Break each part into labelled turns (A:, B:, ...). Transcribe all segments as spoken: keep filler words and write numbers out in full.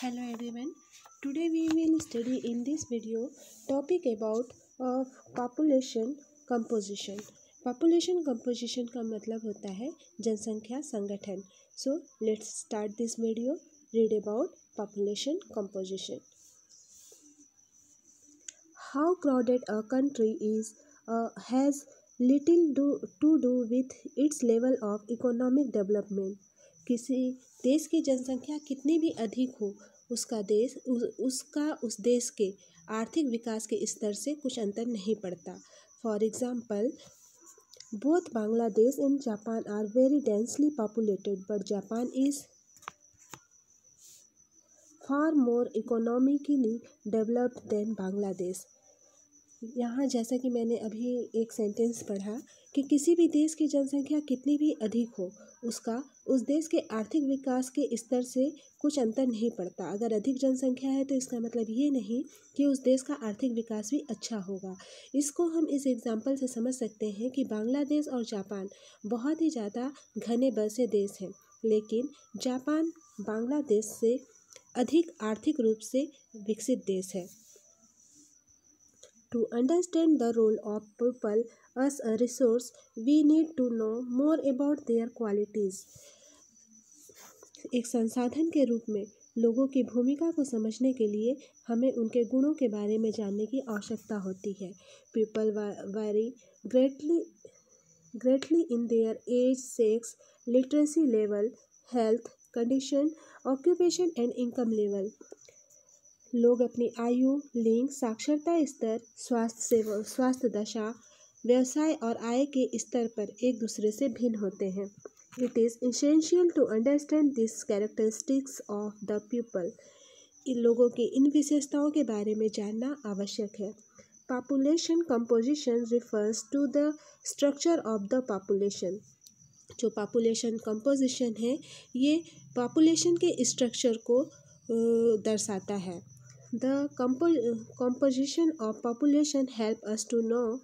A: Hello everyone. Today we will study in this video topic about of population composition. Population composition का मतलब होता है जनसंख्या संगठन. So let's start this video. Read about population composition. How crowded a country is uh, has little do, to do with its level of economic development. किसी देश की जनसंख्या कितनी भी अधिक हो, उसका देश उस, उसका उस देश के आर्थिक विकास के स्तर से कुछ अंतर नहीं पड़ता. For example, both Bangladesh and Japan are very densely populated, but Japan is far more economically developed than Bangladesh. यहाँ जैसा कि मैंने अभी एक सेंटेंस पढ़ा कि किसी भी देश की जनसंख्या कितनी भी अधिक हो, उसका उस देश के आर्थिक विकास के स्तर से कुछ अंतर नहीं पड़ता. अगर अधिक जनसंख्या है तो इसका मतलब ये नहीं कि उस देश का आर्थिक विकास भी अच्छा होगा. इसको हम इस एग्जाम्पल से समझ सकते हैं कि बांग्लादेश और जापान बहुत ही ज़्यादा घने बसे देश हैं, लेकिन जापान बांग्लादेश से अधिक आर्थिक रूप से विकसित देश है. To understand the role of people as a resource, we need to know more about their qualities. एक संसाधन के रूप में लोगों की भूमिका को समझने के लिए हमें उनके गुणों के बारे में जानने की आवश्यकता होती है. People vary greatly, greatly in their age, sex, literacy level, health condition, occupation and income level. लोग अपनी आयु, लिंग, साक्षरता स्तर, स्वास्थ्य सेवा स्वास्थ्य दशा, व्यवसाय और आय के स्तर पर एक दूसरे से भिन्न होते हैं. It is essential to understand this characteristics of the people. इन लोगों की इन विशेषताओं के बारे में जानना आवश्यक है. Population composition refers to the structure of the population. जो पॉपुलेशन कंपोजिशन है, ये पॉपुलेशन के स्ट्रक्चर को दर्शाता है. The compo composition of population help us to know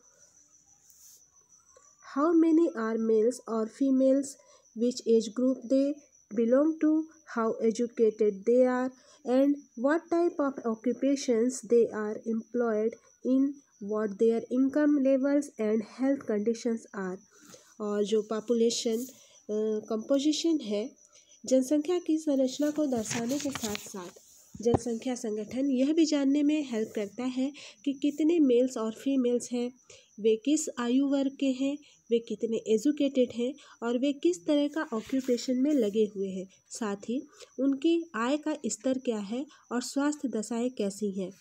A: how many are males or females, which age group they belong to, how educated they are, and what type of occupations they are employed in, what their income levels and health conditions are. और जो population composition है, जनसंख्या की संरचना को दर्शाने के साथ साथ जनसंख्या संगठन यह भी जानने में हेल्प करता है कि कितने मेल्स और फीमेल्स हैं, वे किस आयु वर्ग के हैं, वे कितने एजुकेटेड हैं और वे किस तरह का ऑक्यूपेशन में लगे हुए हैं. साथ ही उनकी आय का स्तर क्या है और स्वास्थ्य दशाएं कैसी हैं.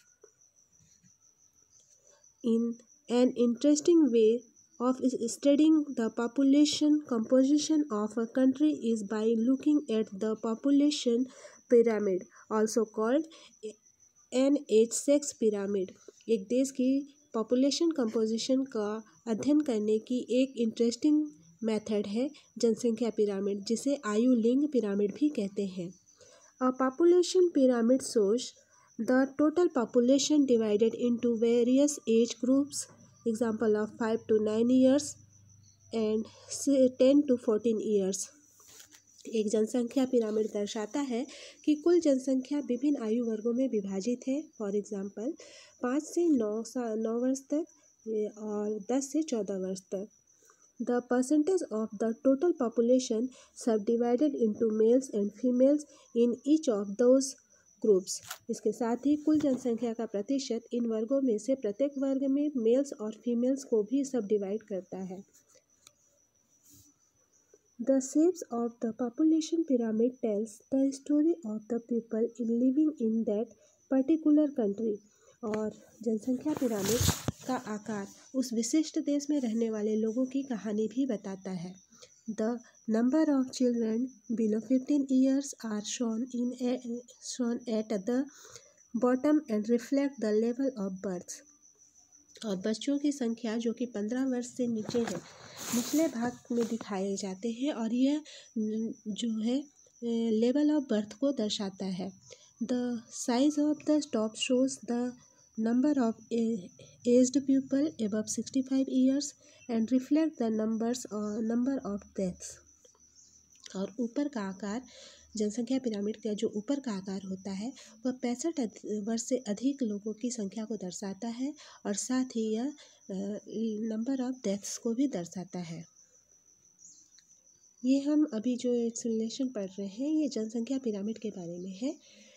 A: In an interesting way of studying the population composition of a country is by looking at the population pyramid, also called an age-sex pyramid. एक देश की population composition का अध्ययन करने की एक इंटरेस्टिंग मेथड है जनसंख्या पिरामिड, जिसे आयु लिंग पिरामिड भी कहते हैं. A population pyramid shows the total population divided into various age groups. Example of five to nine years and ten to fourteen years. एक जनसंख्या पिरामिड दर्शाता है कि कुल जनसंख्या विभिन्न आयु वर्गों में विभाजित है. फॉर एग्जाम्पल, पाँच से नौ सा नौ वर्ष तक और दस से चौदह वर्ष तक. The percentage of the total population subdivided into males and females in each of those groups. इसके साथ ही कुल जनसंख्या का प्रतिशत इन वर्गों में से प्रत्येक वर्ग में मेल्स और फीमेल्स को भी सब डिवाइड करता है. The shapes of the population pyramid tells the story of the people in living in that particular country. और जनसंख्या पिरामिड का आकार उस विशिष्ट देश में रहने वाले लोगों की कहानी भी बताता है. The number of children below fifteen years are shown in a, shown at the bottom and reflect the level of birth. और बच्चों की संख्या जो कि पंद्रह वर्ष से नीचे है, निचले भाग में दिखाए जाते हैं और यह जो है लेवल ऑफ बर्थ को दर्शाता है. The size of the top shows the number of aged people above sixty-five years and reflect the numbers or number of deaths. और ऊपर का आकार जनसंख्या पिरामिड का जो ऊपर का आकार होता है वह पैंसठ वर्ष से अधिक लोगों की संख्या को दर्शाता है और साथ ही यह नंबर ऑफ डेथ्स को भी दर्शाता है। ये हम अभी जो एक्सप्लेनेशन पढ़ रहे हैं ये जनसंख्या पिरामिड के बारे में है।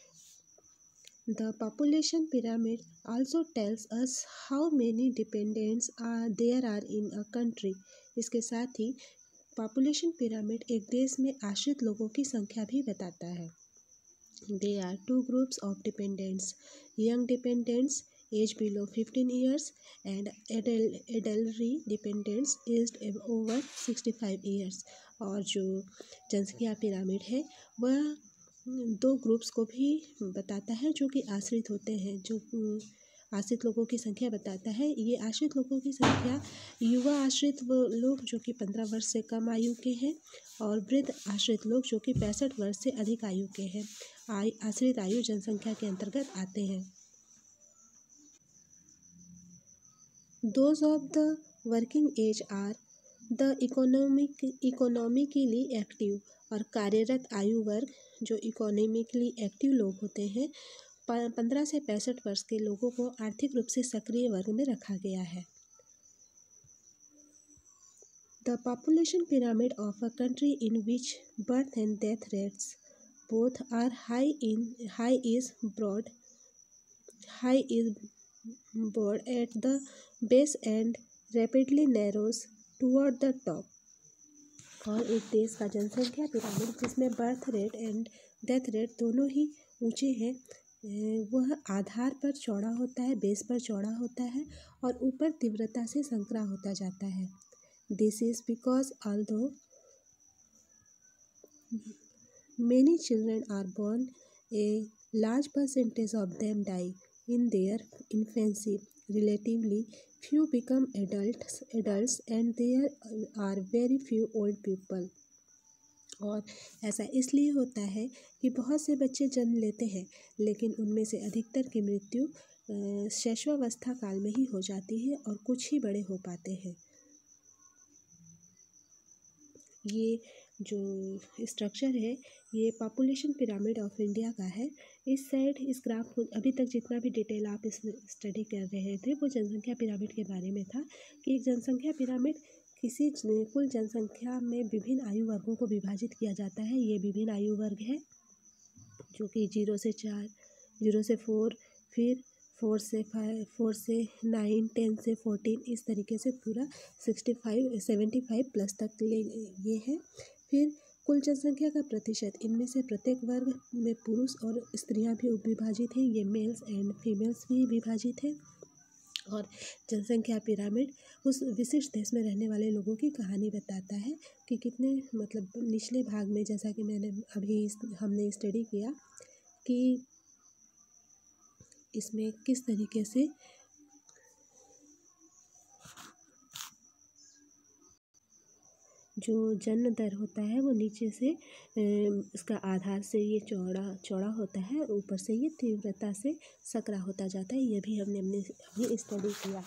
A: The population pyramid also tells us how many dependents are there are in a country. इसके साथ ही पॉपुलेशन पिरामिड एक देश में आश्रित लोगों की संख्या भी बताता है। They are two groups of dependents, young dependents age below fifteen years and elderly dependents age over sixty five years. और जो जनसंख्या पिरामिड है वह दो ग्रुप्स को भी बताता है जो कि आश्रित होते हैं, जो आश्रित लोगों की संख्या बताता है। ये आश्रित लोगों की संख्या युवा आश्रित वो लोग जो कि पंद्रह वर्ष से कम आयु के हैं और वृद्ध आश्रित लोग जो कि पैंसठ वर्ष से अधिक आयु के हैं आय आश्रित आयु जनसंख्या के अंतर्गत आते हैं। Those of the working age are the economic economically active. और कार्यरत आयु वर्ग जो इकोनॉमिकली एक्टिव लोग होते हैं, पंद्रह से पैंसठ वर्ष के लोगों को आर्थिक रूप से सक्रिय वर्ग में रखा गया है। The population pyramid of a country in which birth and death rates both are high in high is broad high is broad at the base and rapidly narrows toward the top. और एक देश का जनसंख्या पिरामिड जिसमें birth rate and death rate दोनों ही ऊंचे हैं, वह आधार पर चौड़ा होता है, बेस पर चौड़ा होता है और ऊपर तीव्रता से संकरा होता जाता है। This is because although many children are born, a large percentage of them die in their infancy, relatively few become adults adults and there are very few old people। और ऐसा इसलिए होता है कि बहुत से बच्चे जन्म लेते हैं लेकिन उनमें से अधिकतर की मृत्यु शैशवावस्था काल में ही हो जाती है और कुछ ही बड़े हो पाते हैं। ये जो स्ट्रक्चर है ये पॉपुलेशन पिरामिड ऑफ इंडिया का है। इस साइड इस ग्राफ को अभी तक जितना भी डिटेल आप इस स्टडी कर रहे थे वो जनसंख्या पिरामिड के बारे में था कि एक जनसंख्या पिरामिड किसी कुल जनसंख्या में विभिन्न आयु वर्गों को विभाजित किया जाता है। ये विभिन्न आयु वर्ग है जो कि जीरो से चार, जीरो से फोर, फिर फोर से फाइव, फोर से नाइन, टेन से फोर्टीन, इस तरीके से पूरा sixty five seventy five plus तक ले ये है। फिर कुल जनसंख्या का प्रतिशत, इनमें से प्रत्येक वर्ग में पुरुष और स्त्रियां भी विभाजित हैं, ये मेल्स एंड फीमेल्स भी विभाजित हैं। और जनसंख्या पिरामिड उस विशिष्ट देश में रहने वाले लोगों की कहानी बताता है कि कितने मतलब निचले भाग में, जैसा कि मैंने अभी हमने स्टडी किया कि इसमें किस तरीके से जो जन्म दर होता है वो नीचे से इसका आधार से ये चौड़ा चौड़ा होता है, ऊपर से ये तीव्रता से सकरा होता जाता है। ये भी हमने हमने अभी स्टडी किया।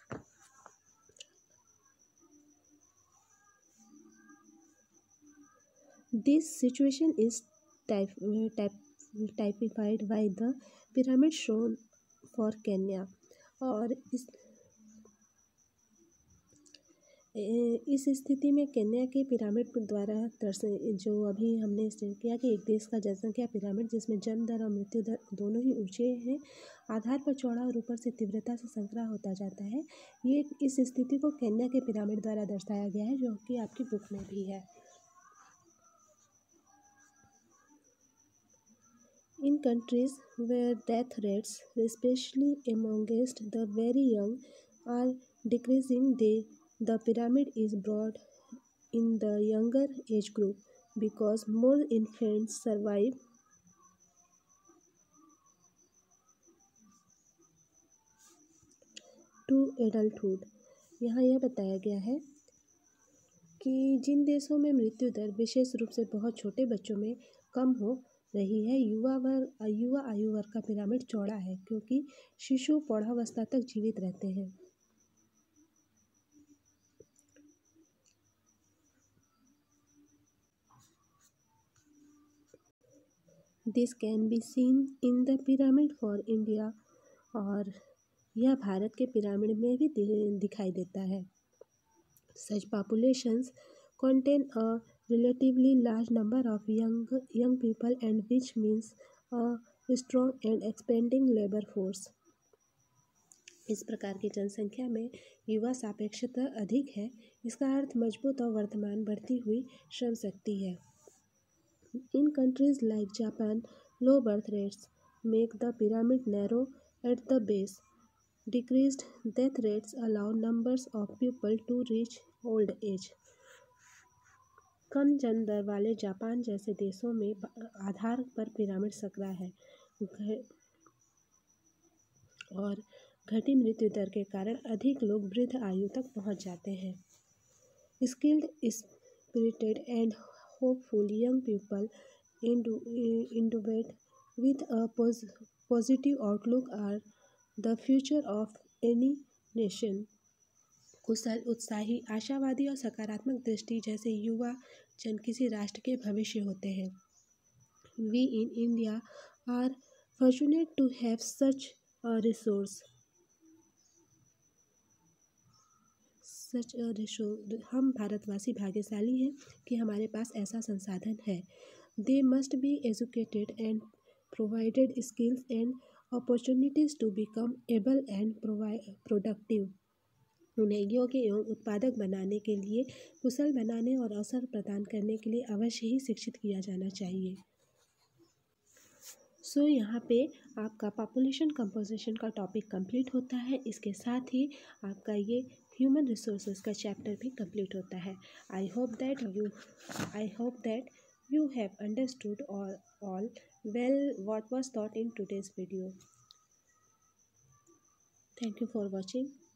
A: This situation is type type typified by the pyramid shown for Kenya. और इस इस स्थिति में केन्या के पिरामिड द्वारा दर्शन जो अभी हमने स्टडी किया कि एक देश का जनसंख्या पिरामिड जिसमें जन्म दर और मृत्यु दर दोनों ही ऊंचे हैं, आधार पर चौड़ा और ऊपर से तीव्रता से संकरा होता जाता है। ये इस स्थिति को केन्या के पिरामिड द्वारा दर्शाया गया है जो कि आपकी बुक में भी है। In countries where death rates, especially amongst the very young, are decreasing, they, the pyramid is broad in the younger age group because more infants survive to adulthood। यहाँ यह बताया गया है कि जिन देशों में मृत्यु दर विशेष रूप से बहुत छोटे बच्चों में कम हो रही है, युवा वर्ग युवा आयु वर्ग का पिरामिड चौड़ा है क्योंकि शिशु प्रौढ़ावस्था तक जीवित रहते हैं। This can be seen in the pyramid for India, और यह भारत के पिरामिड में भी दिखाई देता है। Such populations contain a relatively large number of young young people, and which means a strong and expanding labor force. इस प्रकार की जनसंख्या में युवा सापेक्षता अधिक है। इसका अर्थ मजबूत और वर्तमान बढ़ती हुई श्रम शक्ति है। In countries like Japan, low birth rates make the pyramid narrow at the base. Decreased death rates allow numbers of people to reach old age. कम जन दर वाले जापान जैसे देशों में आधार पर पिरामिड सकरा है और घटी मृत्यु दर के कारण अधिक लोग वृद्ध आयु तक पहुंच जाते हैं। Skilled, spirited and hopeful young people endowed with a positive outlook are the future of any nation. कुशल, उत्साही, आशावादी और सकारात्मक दृष्टि जैसे युवा जन किसी राष्ट्र के भविष्य होते हैं। We in India are fortunate to have such a resource. Such a resource. हम भारतवासी भाग्यशाली हैं कि हमारे पास ऐसा संसाधन है। They must be educated and provided skills and opportunities to become able and productive. उन्हें योग्य एवं उत्पादक बनाने के लिए, कुशल बनाने और अवसर प्रदान करने के लिए अवश्य ही शिक्षित किया जाना चाहिए। सो so, यहाँ पे आपका पॉपुलेशन कंपोजिशन का टॉपिक कंप्लीट होता है। इसके साथ ही आपका ये ह्यूमन रिसोर्सेज का चैप्टर भी कंप्लीट होता है। I hope that you I hope that you have understood all, all well what was taught in today's video. Thank you for watching.